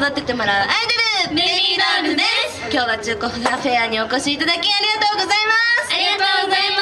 育ててもらうアイドルベイビードールです。今日は中古フェアにお越しいただきありがとうございます。 ありがとうございます。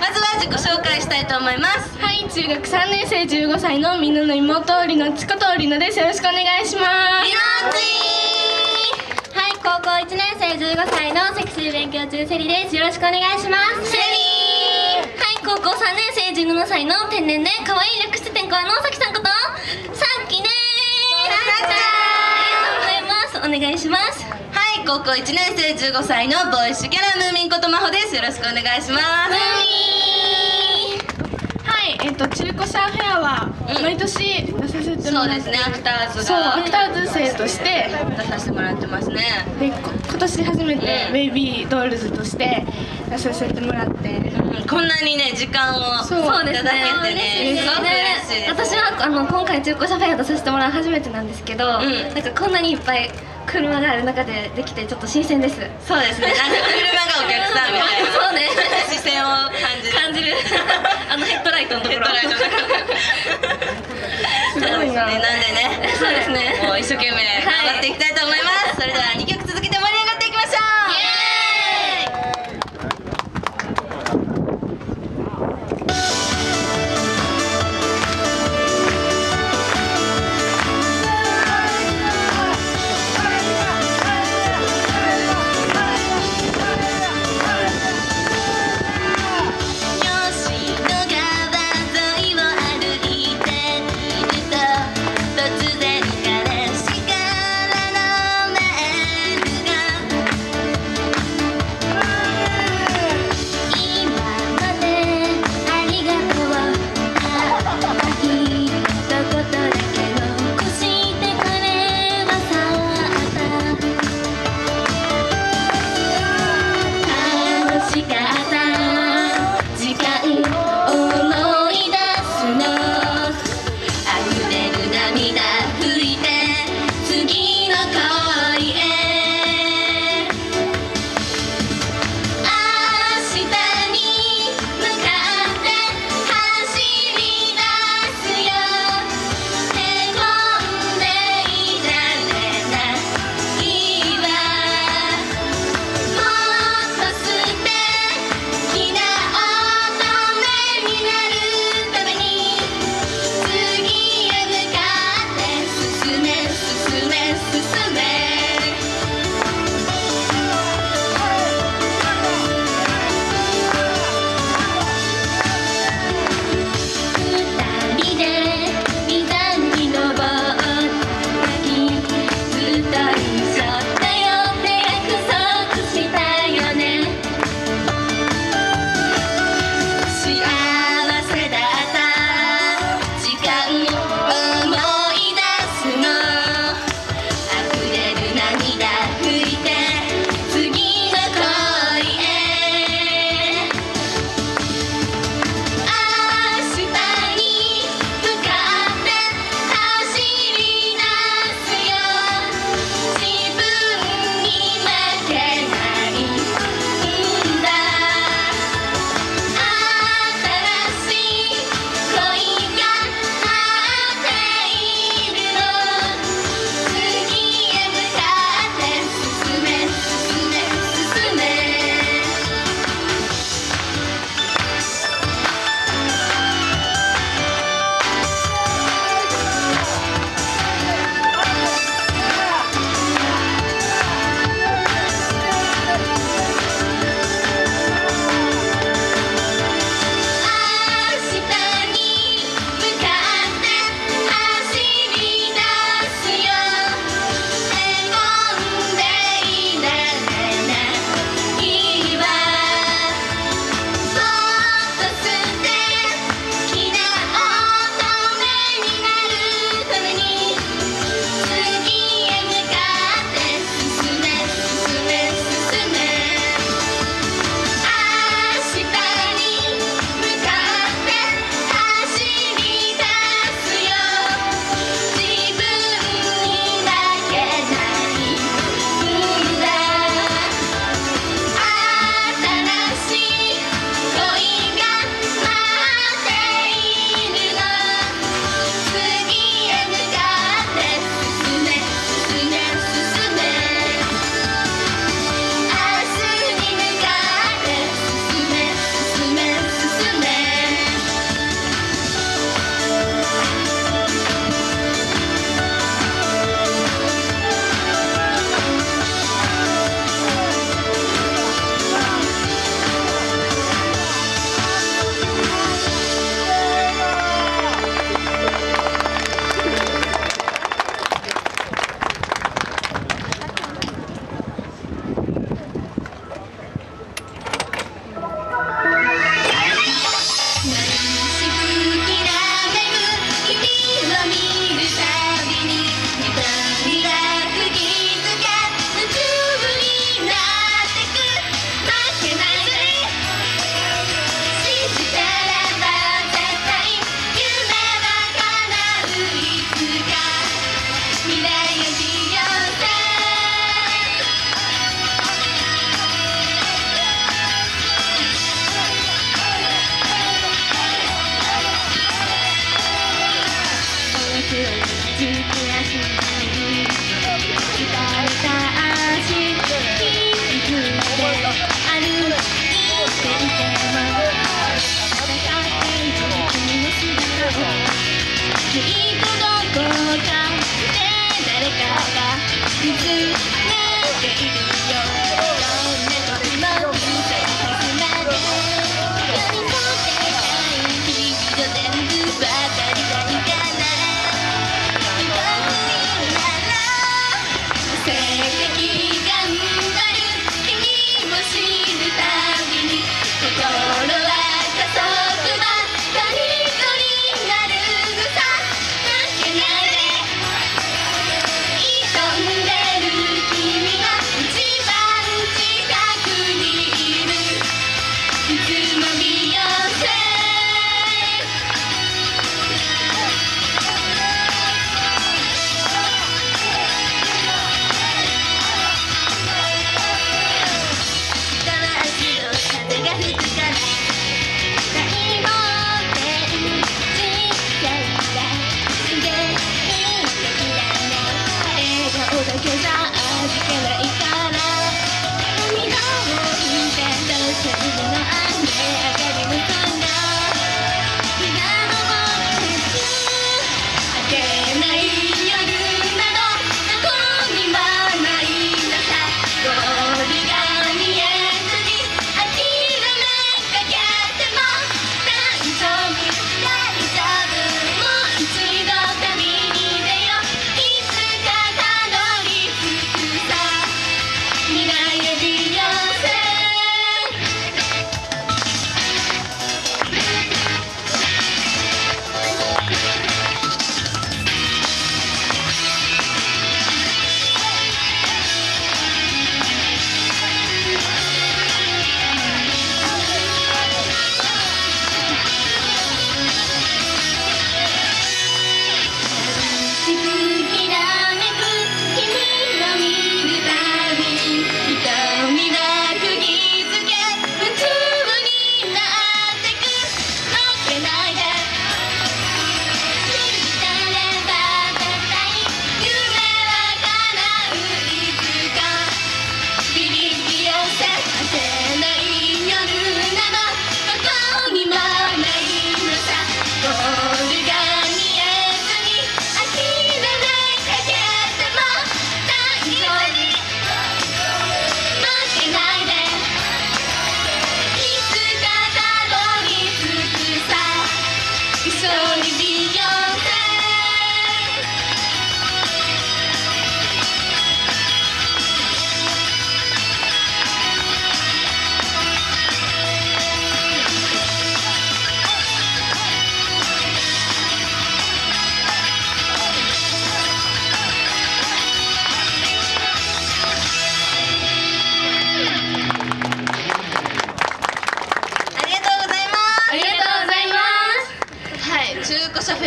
まずは自己紹介したいと思います。 はい、中学3年生15歳のみのの妹りのちことりのです。よろしくお願いします。 りのちー。はい、高校1年生15歳のセクシー勉強中セリです。よろしくお願いします。 セリー。 はい、高校3年生17歳の天然で可愛い略して天候のさきさんことさっきねー。 さっちゃん。 ありがとうございます。お願いします。 はい、高校1年生15歳のボーイッシュキャラムーミンことまほです。よろしくお願いします。 ムーミン。はい、中古車フェアは毎年出させてもらって、 そうですね、アクターズがそう、アクターズ生として出させてもらってますね。 で、今年初めてベイビードールズとして出させてもらって、 こんなにね、時間をそういただけてね、すごく嬉しいです。 私は今回中古車フェア出させてもらう初めてなんですけど、なんかこんなにいっぱい車がある中でできてちょっと新鮮です。 そうですね、なんか車がお客さんみたいなそうね、 視線を感じるヘッドライトのところ。 ヘッドライトのところすごいな。 なんでね、 そうですね、 もう一生懸命頑張っていきたいと思います。それでは2曲続けて盛り上がっていきましょう。突然彼氏からのメール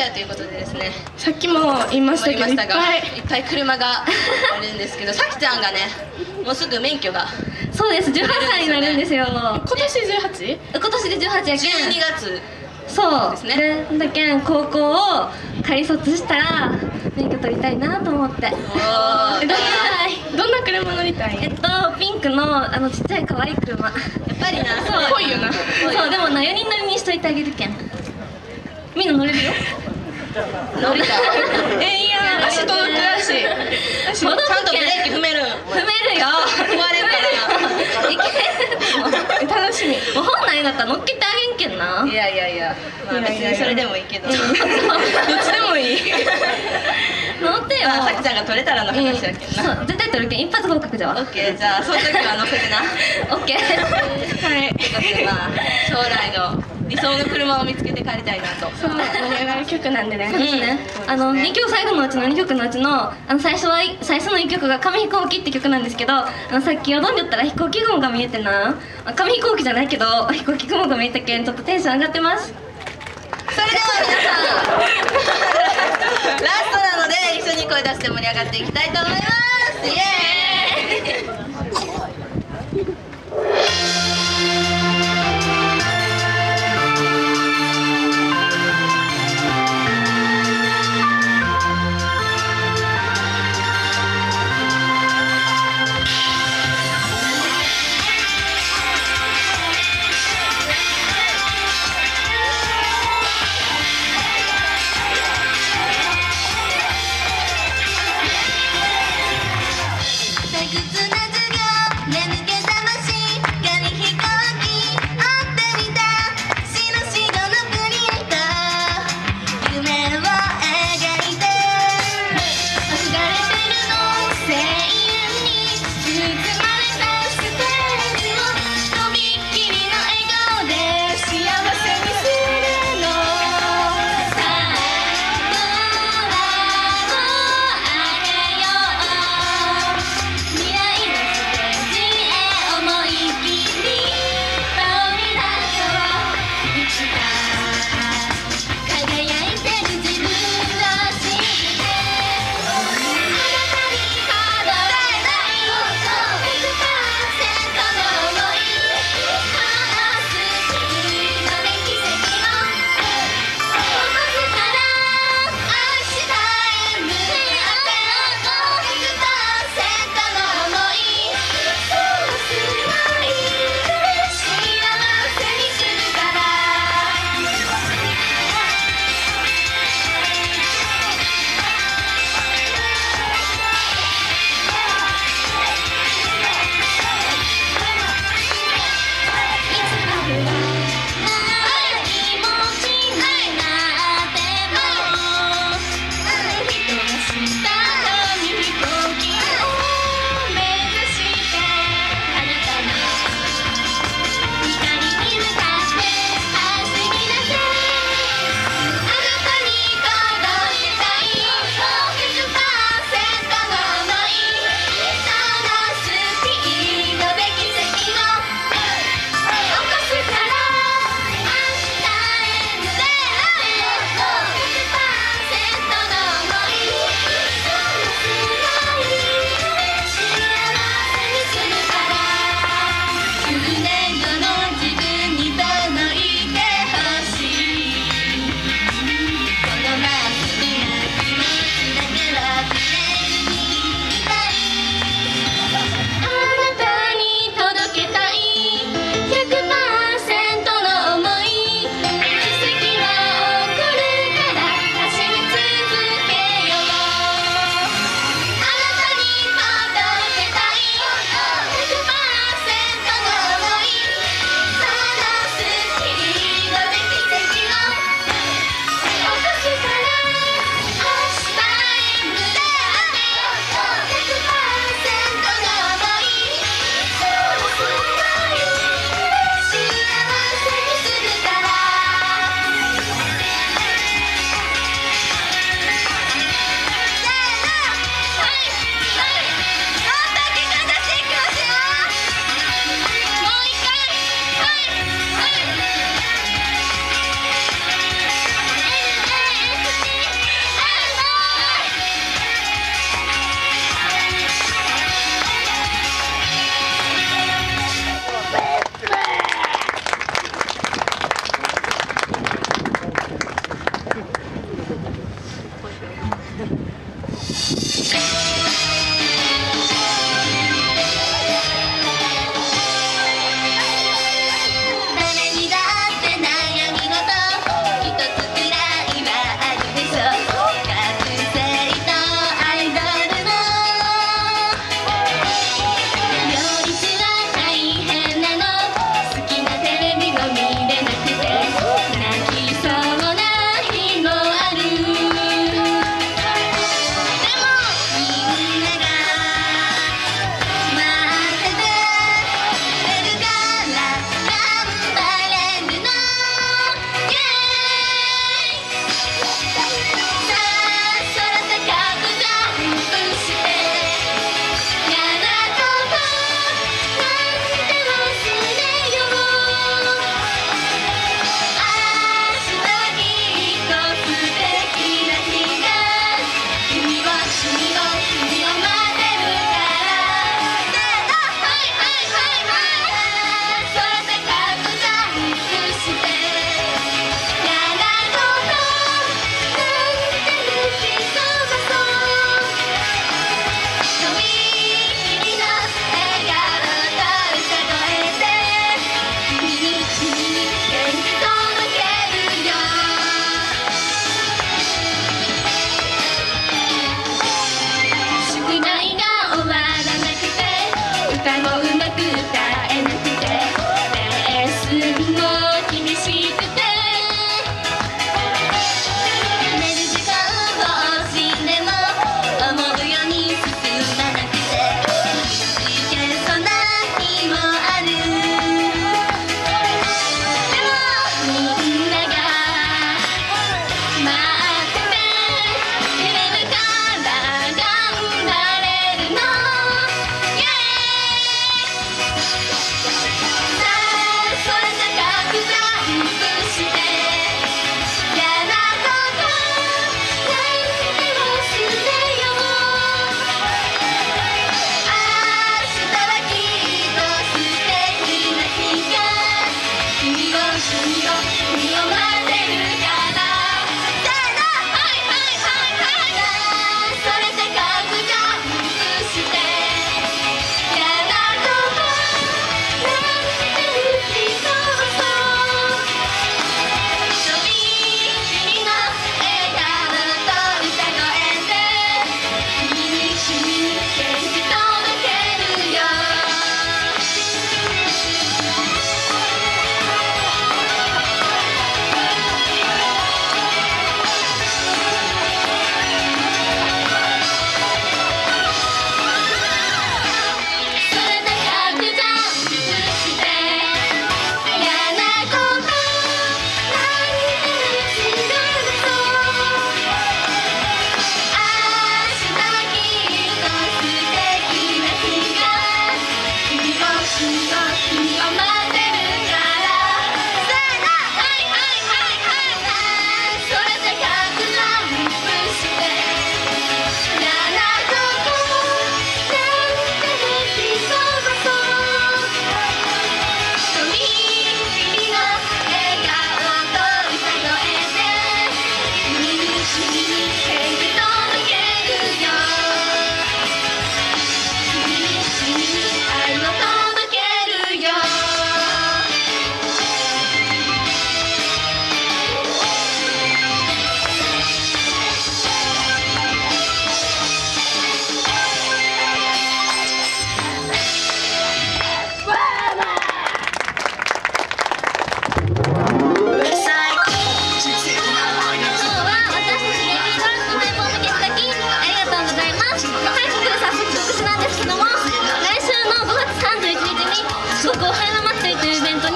アということでですね、 さっきも言いましたけど、いっぱいいっぱい車があるんですけど、さきちゃんがね、もうすぐ免許がそうです、18歳になるんですよ。 今年 18？ 今年で18やけん。 12月そうですね。 だけん高校を仮卒したら免許取りたいなと思って。 どんな車乗りたい？ ピンクのちっちゃい可愛い車。やっぱりな、 濃いよな。 そう、でもな4人乗りにしといてあげるけん。みんな乗れるよ。 乗りたい。 いや、足届くらしい。 ちゃんとブレーキ踏める。 踏めるよ。 踏まれるからいける。 楽しみ。 もう本来だったら乗っけてあげんけんな。 いやまあ別にそれでもいいけど、どっちでもいい。 乗ってよ。 さきちゃんが取れたらの話やけんな。 そう、絶対取るけん一発合格じゃわ。 オッケー、じゃあその時は乗せてな。 オッケー。 はい。 ということで、まあ将来の理想の車を見つけて帰りたいなと。 そう、盛り上がる曲なんでね。 そうですね。2曲最後のうちの2曲のうちの最初の1曲が紙飛行機って曲なんですけど、さっき踊んでったら飛行機雲が見えてな、紙飛行機じゃないけど飛行機雲が見えたけんちょっとテンション上がってます。 それでは皆さんラストなので一緒に声出して盛り上がっていきたいと思います。イエーイ。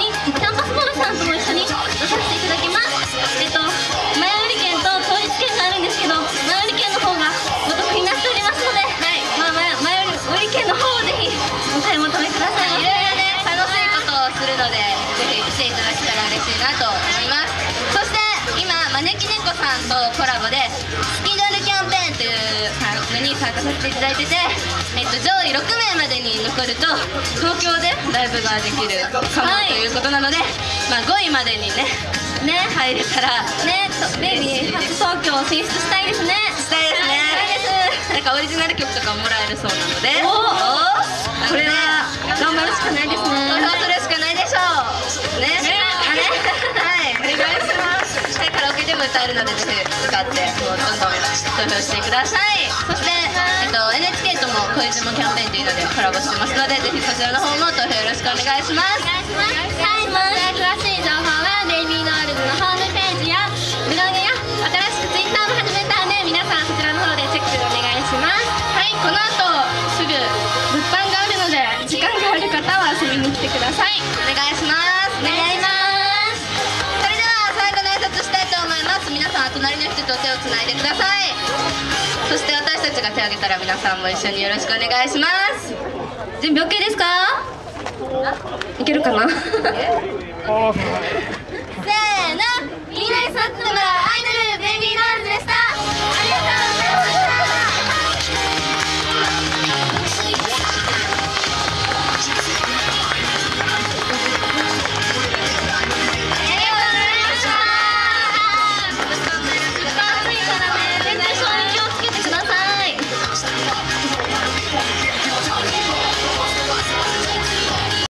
にキャンパスボールさんとも一緒に出させていただきます。前売り券と当日券があるんですけど、前売り券の方がお得になっておりますので、前売り券の方をぜひお買い求めください。 いろいろね楽しいことをするので、ぜひ来ていただけたら嬉しいなと思います。そして今招き猫さんとコラボでスキドルキャンペーンというのに参加させていただいてて、上位6名までに残ると東京でライブができるかもということなので、5位までにね入れたらね、ベイビー初東京進出したいですね。 したいですね。なんかオリジナル曲とかもらえるそうなので、 これは頑張るしかないですね。 投票するしかないでしょうね。はい、お願いします。でカラオケでも歌えるので、ぜひ歌ってもうどんどん投票してください。そして、NHK とも恋ジモキャンペーンというのでコラボしてますので、ぜひそちらの方も投票よろしくお願いします。 はい、詳しい情報はベイビードールズのホームページやブログや新しく Twitter も始めたので、皆さんそちらの方でチェックお願いします。はい、この後すぐ物販があるので、時間がある方は遊びに来てください。 お願いします。 お願いします。 それでは最後の挨拶したいと思います。皆さん隣の人と手をつないでください。そして私たちが手を挙げたら皆さんも一緒によろしくお願いします。 準備 OK ですか？いけるかな？ せーの、未来サット村アイドル